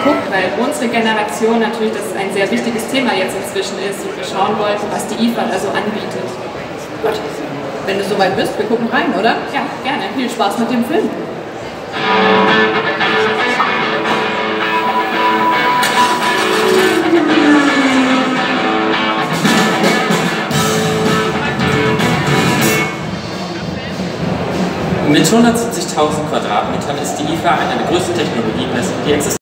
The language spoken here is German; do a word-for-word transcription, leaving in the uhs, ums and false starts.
geguckt, weil unsere Generation natürlich das ein sehr wichtiges Thema jetzt inzwischen ist und wir schauen wollten, was die I F A da so anbietet. Gut. Wenn du soweit bist, wir gucken rein, oder? Ja, gerne. Viel Spaß mit dem Film. Mit hundertsiebzigtausend Quadratmetern ist die I F A eine der größten Technologiemessen, die existiert.